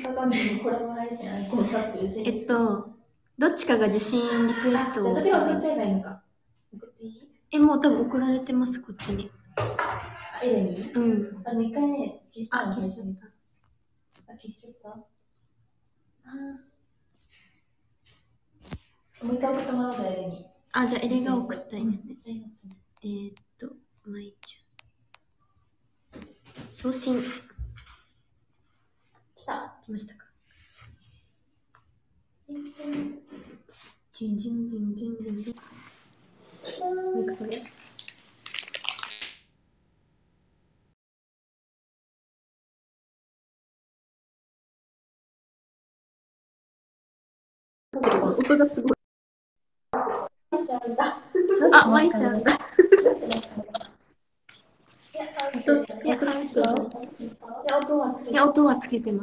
鏡のコラボ配信アイコンタップしてどっちかが受信リクエストを。 私が送っちゃえばいいのか。 もう多分送られてます、こっちに。 エレにうん。 一回ね、消した消しちゃった。 消しちゃった。もう一回送ってもらおうぜ、エレに。 じゃあエレが送ったいですね。まいちゃん。送信。 来ましたか。なんかこれ。音がすごい。 まいちゃんだ。 まいちゃんだ。音はつけてます。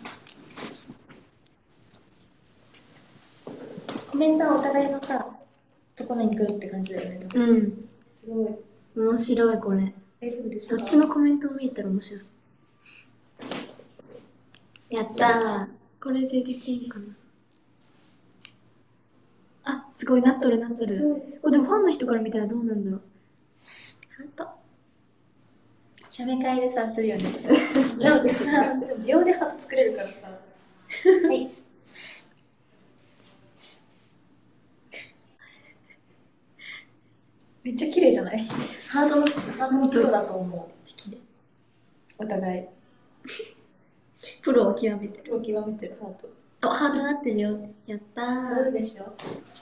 コメントはお互いのさ、ところに来るって感じだよね。 うん。 すごい。 面白い、これ。 大丈夫ですか？ どっちのコメントを見えたら面白そう。やったー。これでできるかな。すごい、なっとる。でもファンの人から見たらどうなんだろう。ハート。 写メ会でさ、するよね。じゃあさ、秒でハート作れるからさ。はい。めっちゃ綺麗じゃない？ハートのプロだと思う。お互い。 プロを極めてる。 ハート。 ハートなってるよ。やったー。 上手でしょ？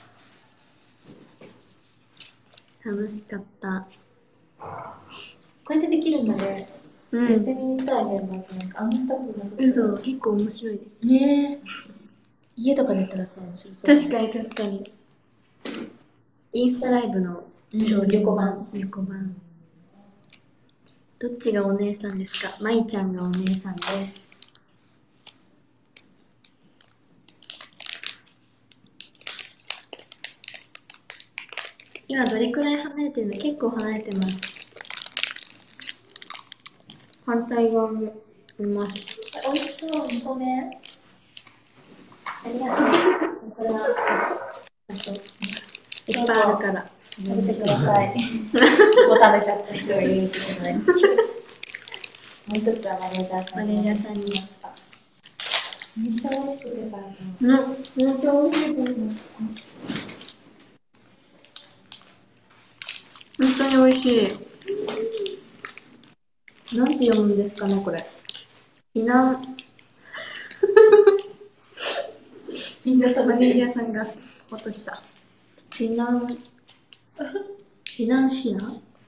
楽しかった。 こうやってできるんだね。 うん。 やってみたいメンバーとなんかあんましたことなくて。 嘘、結構面白いです。 ねえ。家とかでやったらさ、面白そう。 確かに。インスタライブの横版。 どっちがお姉さんですか？まいちゃんがお姉さんです。今どれくらい離れてるの？結構離れてます。反対側もいます。 美味しそう、2個目。ありがとう。これは、 いっぱいあるから。 食べてください。もう食べちゃった人がいるってことないんですけど。もう一つはマネージャーさんに。めっちゃ美味しくてさ。 めっちゃ美味しい。本当に美味しい。なんて読むんですかね、これ。マネージャーさんが落とした。フィナンシ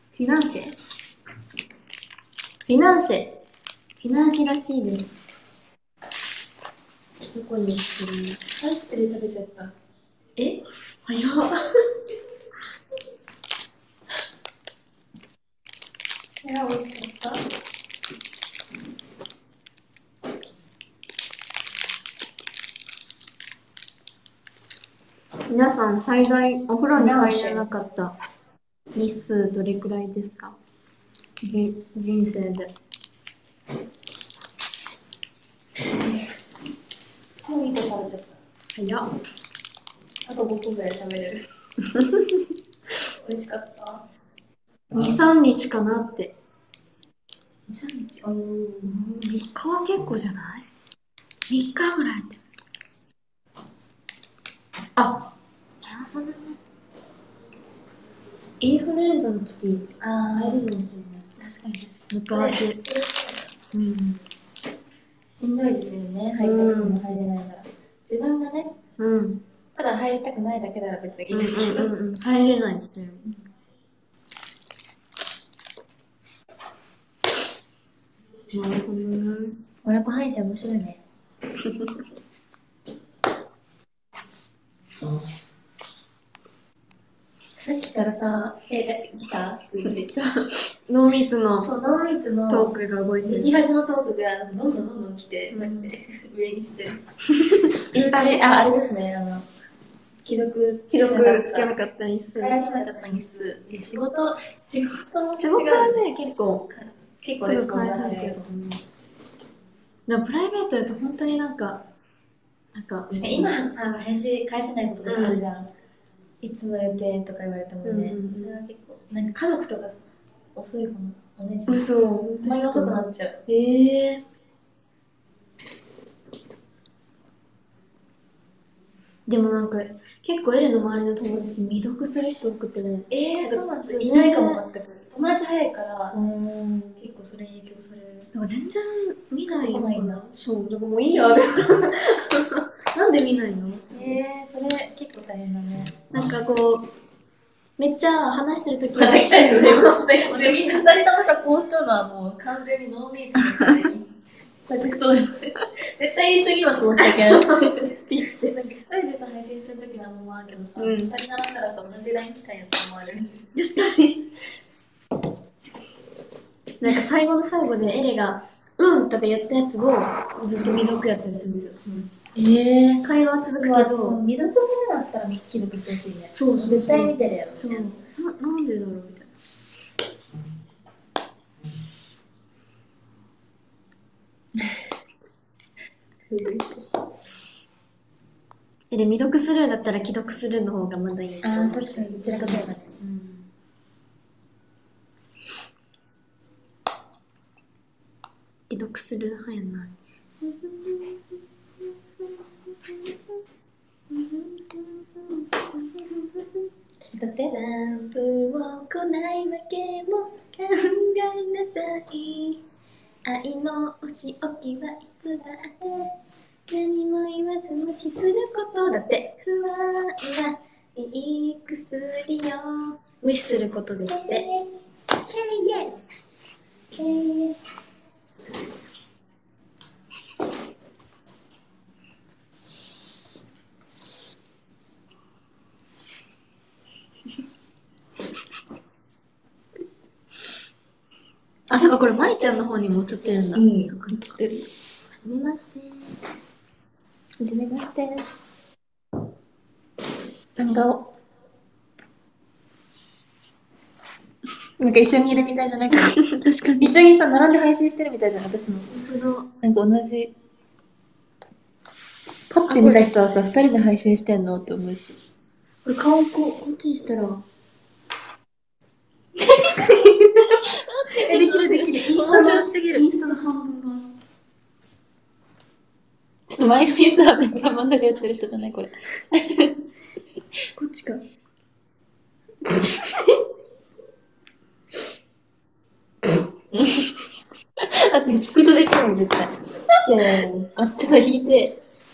らしいです。どこにしてるの？ 口で食べちゃった。 早っ。 美味しかった。 皆さん、お風呂に入らなかった日数どれくらいですか？人生で。 もう1個食べちゃった。 早っ。 あと5個ぐらい食べれる。美味しかった。 2、3日かなって。 2、3日 3日は結構じゃない？ 3 日ぐらいって。なるほどね。インフルエンザの時、入るのも確かに昔。 しんどいですよね、入りたくても入れないなら。自分がね、ただ入りたくないだけなら別にいいですけど。 入れない人よ。なるほどね。 オラポ配信面白いね。さっきからさ、来た？ 濃密のそう、濃密のトークが動いてる。 右端のトークがどんどん来て、こうやって上にして。通知、あれですね、既読つけなかった日数。返せなかった日数。仕事はね、結構すぐ返されてると思う。 でもプライベートだと本当になんか、 今さ、返事返せないこととかあるじゃん。いつの予定とか言われてもね、それは結構、なんか家族とか遅いかも。お姉ちゃん。 嘘。 たまに遅くなっちゃう。 でもなんか、結構エレの周りの友達未読する人多くてね。 そうなんだ。いないかも、全く。友達早いから、結構それに影響される。 全然見ない来ないんだ。 そう、だからもういいや。なんで見ないの？ それ結構大変だね。 なんかこう、めっちゃ話してるときまた来たよね。で、みんな二人ともさ、こうしとるのはもう完全にノーミーツですね。私と絶対一緒にはこうしたけど。なんか一人でさ、配信するときはもう思うけどさ、二人並んだらさ、同じ LINE 来たんやって思われる。 確かに。なんか最後の最後でエレが、うんとか言ったやつをずっと未読やったりするんですよ。会話続くけど、 未読するんだったら既読してほしいね。 そう絶対見てるやろ。 そう。なんでだろうみたいな。で、未読スルーだったら既読スルーの方がまだいい。 確かにどちらかといえばね。 既読スルー派やな。 だってランプを来ないわけも考えなさい。愛のお仕置きはいつだって何も言わず無視することだって。不安ないい薬よ。 無視することですって。 Yes. あ、そうか、これ、まいちゃんの方にも映ってるんだ。 映ってる。 はじめまして。 はじめまして。なんか一緒にいるみたいじゃないか。 確かに。 一緒にさ、並んで配信してるみたいじゃん、私も。 本当だ。 なんか同じ。パッて見た人はさ、二人で配信してんのって思うし。 これ顔こっちにしたら。できるできる。インスタの半分が。 ちょっと前髪さ、めっちゃ真ん中やってる人じゃないこれ。 こっちか。 だってスクショできるもん、絶対。ちょっと引いて。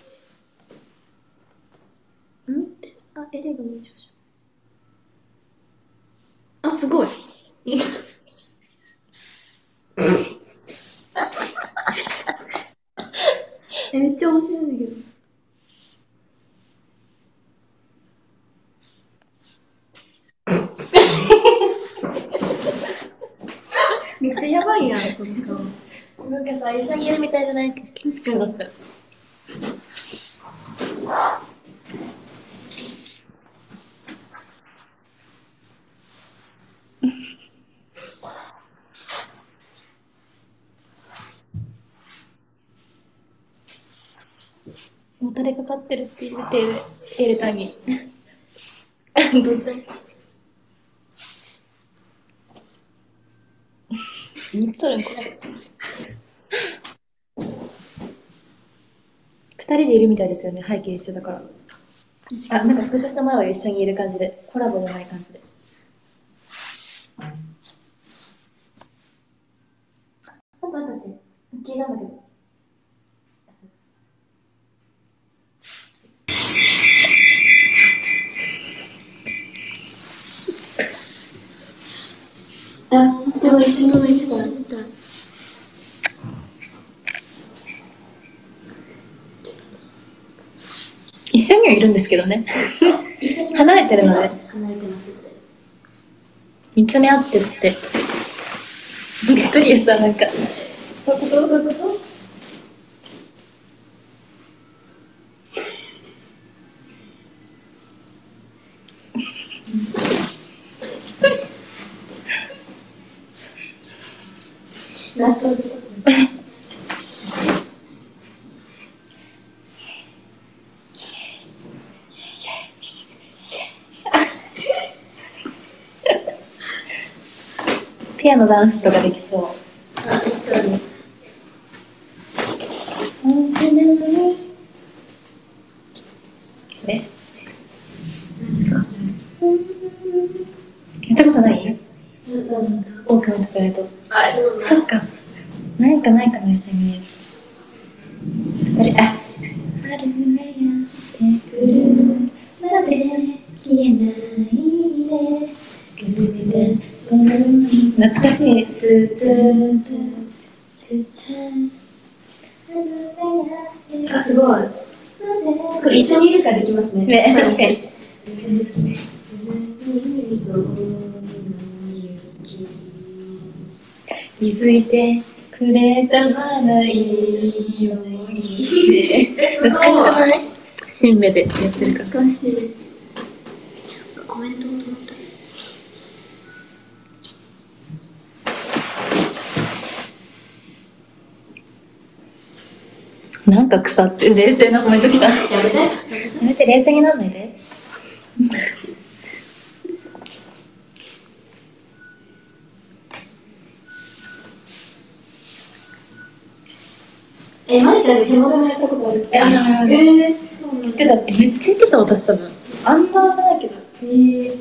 エレがめっちゃ。すごい。めっちゃ面白いんだけど。めっちゃやばいやん、この顔。 なんかさ、一緒にいるみたいじゃない？確かにだった。もたれかかってるって言ってエレタに。どっちも。見つとるんこれ。二人でいるみたいですよね、背景一緒だから。なんかスクショしてもらおうよ、一緒にいる感じで。コラボじゃない感じで。待って。消えたんだけど。 でも一緒にいるからみたい。 一緒にはいるんですけどね。離れてるので。 離れてます。 見つめ合ってるって。一人でさ、なんか、どういうことペアのダンスとかできそう。 あ、確かに。 本当なのに。ね。 何ですかそれ。 やったことない？ うんオオカミとかやると。 あ、 そっか。ないかないかな、一緒にやつ。これ、あ。春がやってくるまで消えないで隠してこの懐かしい。 あ、すごい。これ一緒にいるからできますね。 ね、確かに。気づいてくれたならいいよ。いいね。懐かしくない？新芽でやってるから。 懐かしい。コメントも止まった。 なんか腐って冷静なコメント来た。ややめて。 めて、冷静になんないで。 まいちゃんで手元もやったことある。 あるあるある。 そうなんだ。 言ってた。めっちゃ言ってた、私多分。アンダーじゃないけど。言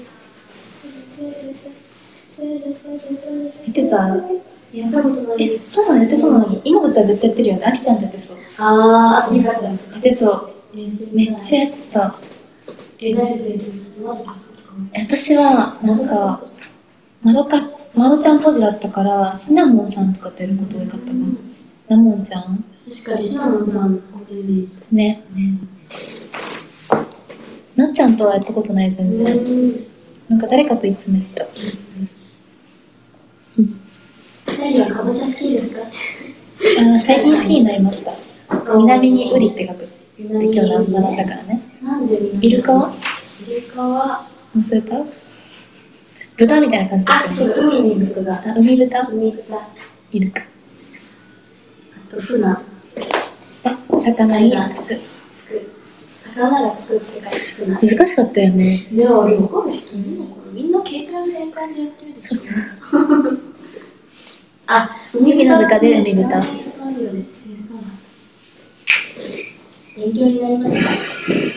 ってた。 やったことないです。 そうなの、やってそうなのに。今だったら絶対やってるよね。あきちゃんとやってそう。 あとミカちゃん。 やってそう。めっちゃやってた。 誰とやってます？ 私は、なんか、まどちゃんポジだったから、シナモンさんとかとやること多かったかも。ナモンちゃん確かにシナモンさんのイメージ。 ね。なっちゃんとはやったことない、全然。なんか誰かといつもやった。 二人はかぼちゃ好きですか？ 最近好きになりました。南にウリって書く。で今日ナンバだったからね。 なんでイルカはイルカは忘れた？豚みたいな感じだったそう、海に豚だ。 海豚海豚。 イルカ。 あと船。 あ、魚につく。 魚がつくって書いて船。 難しかったよね。 でもあれ分かる人いるのかな？みんな携帯の変換でやってるでしょ。 そうそう。 あ、 海の豚で海豚。 そうなんだ。勉強になりました。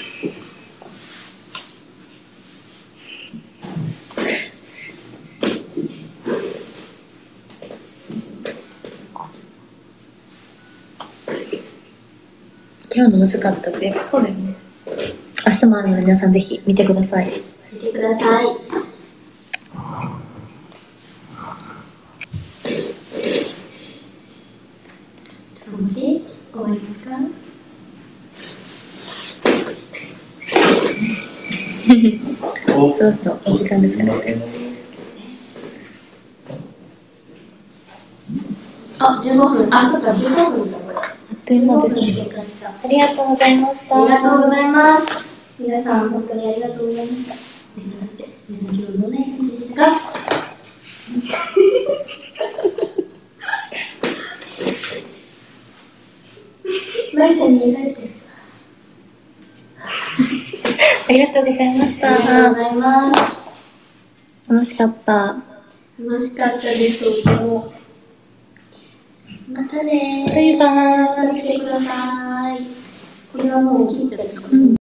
今日の難かったってやっぱそうだよね。明日もあるので皆さんぜひ見てください。 見てください。そのうち終わりますか？ そろそろお時間ですから。 あ、15分。あ、そっか、15分だこれ。 あっという間ですね。ありがとうございました。 ありがとうございます。皆さん、本当にありがとうございました。皆さん、今日どんな一日でしたか？まいちゃんに言われてる。 ありがとうございましありがとうごた。 ざいます。 楽しかった。 楽しかったです、とっても。またねー。 バイバーイ。 来てください。これはもう切っちゃった。